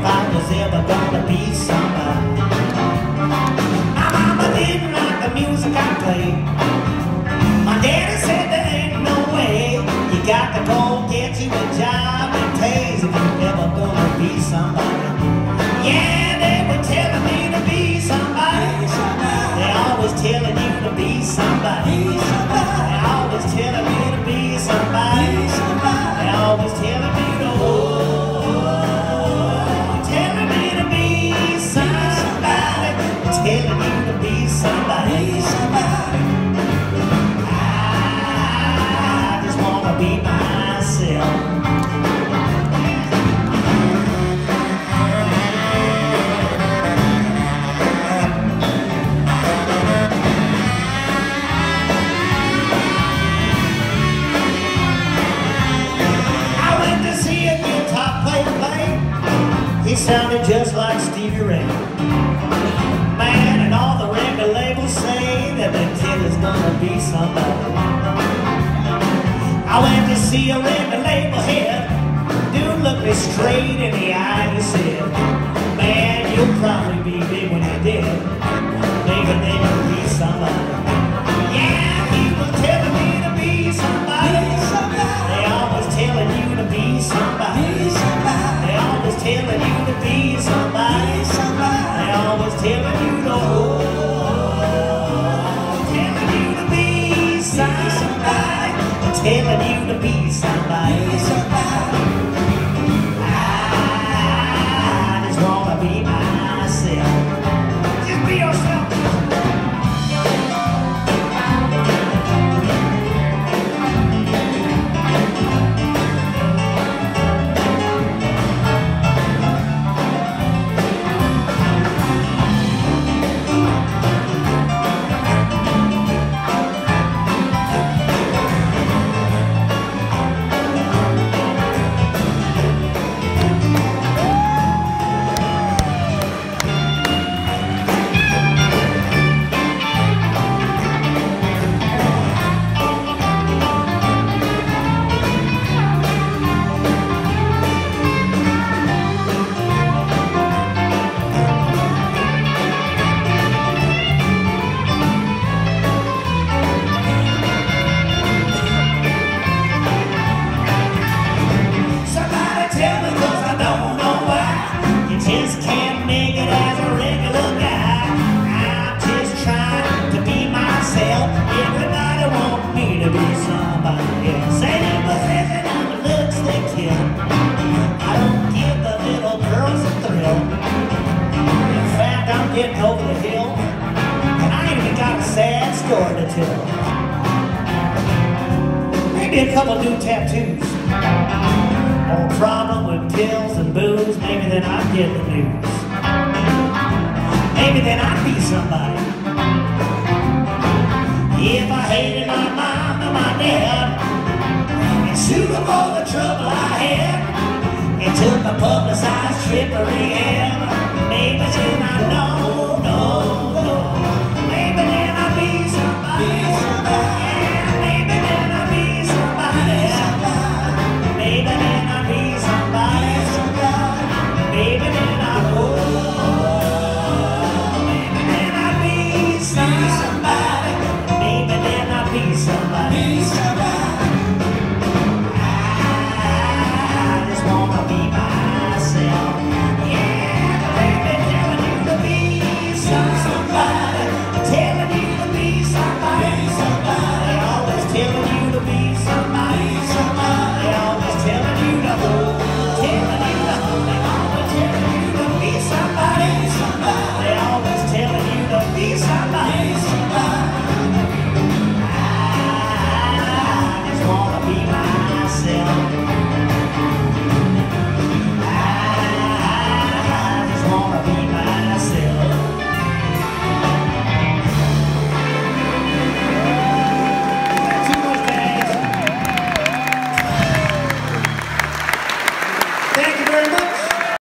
if I was ever gonna be somebody. My mama didn't like the music I played. My daddy said there ain't no way. You got to go get you a job that pays if you're ever gonna be somebody. Yeah, they were telling me to be somebody. They always telling you to be somebody. They always telling me to be somebody. They always telling me to telling me to be somebody. Telling you to be somebody. I just wanna be myself. He sounded just like Stevie Ray. Man, and all the record labels say that the kid is gonna be somebody. I went to see a record label head. Dude looked me straight in the eye and said, man, you'll probably be big when you're dead. Maybe they will be somebody. Yeah, he was telling me to be somebody. They always telling you to be somebody. They always telling you to be somebody. They always telling you to telling you to be somebody. Telling you to be somebody. I just wanna be myself. Just be yourself. Just can't make it as a regular guy. I'm just trying to be myself. Everybody wants me to be somebody else. Ain't no possession on the looks they kill. I don't give the little girls a thrill. In fact, I'm getting over the hill, and I ain't even got a sad story to tell. Maybe a couple new tattoos. Or a problem with pills and booze, maybe then I'd get the news. Maybe then I'd be somebody. If I hated my mom and my dad, and sued them all the trouble I had, and took a publicized trip to rehab, maybe then I know